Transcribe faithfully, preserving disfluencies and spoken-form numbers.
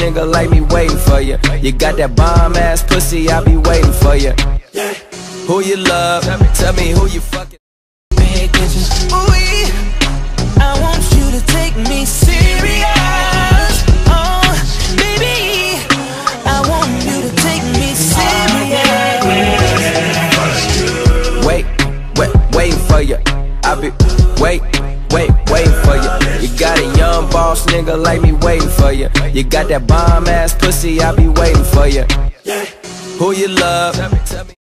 nigga like me waiting for you. You got that bomb ass pussy, I be waiting for you. Who you love? Tell me who you fucking. Pay attention. Ooh, I want you to take me serious. Oh, baby, I want you to take me serious. Wait, wait, waiting for you. I be wait, wait, waiting for you. You got a young boss nigga like me waiting for you. You got that bomb ass pussy, I be waiting for you. Who you love?